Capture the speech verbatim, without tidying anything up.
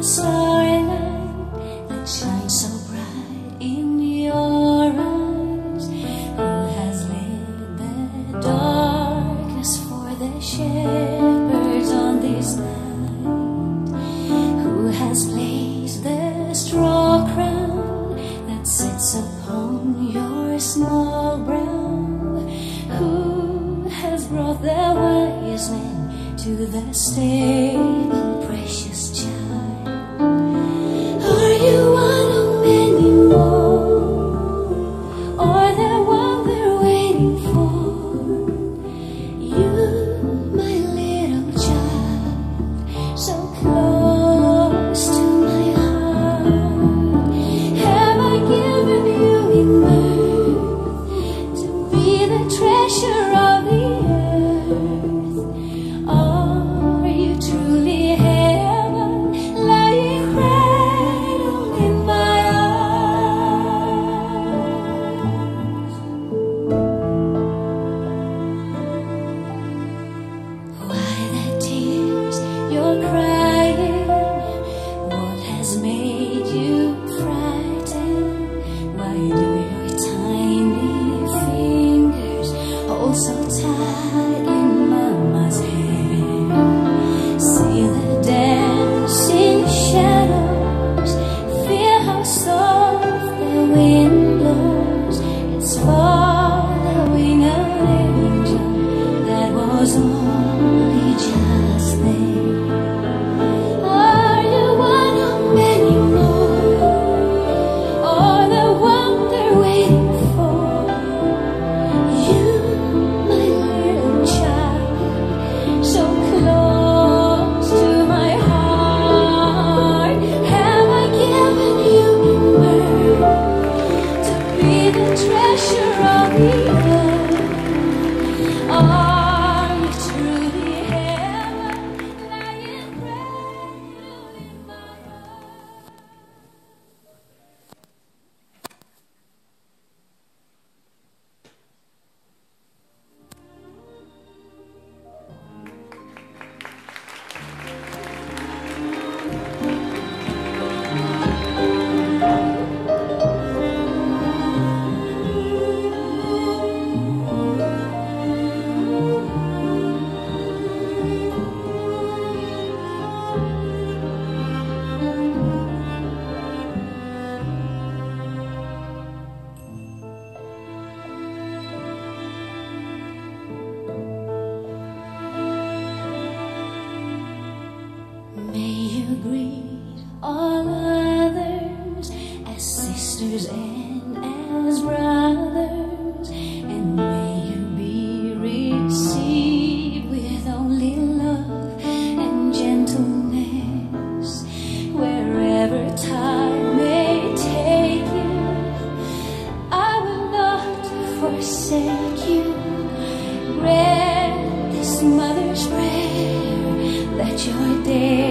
starlight that shines so bright in your eyes. Who has lit the darkness for the shepherds on this night? Who has placed the straw crown that sits upon your small brow? Who has brought the wise men to the stable, precious child? Are you one of many more, or the one they're waiting for? You, my little child, so close to my heart. Have I given you in birth to be the treasure of the earth? Are you truly heaven, lying cradled in my arms? Why the tears you're crying? What has made you frightened? Why do your tiny fingers hold so tight in Mama's hair? See the dancing shadows, feel how soft the wind blows. It's following an angel that was only just there. Are you one of many more, or the one they're waiting for? You, my little child, so close to my heart. Have I given you in birth to be the treasure of the earth? Are you truly heaven, lying cradled in my arms? May you greet all others as sisters and as brothers, and may you be received with only love and gentleness. Wherever time may take you, I will not forsake you. Grant this mother's prayer that your day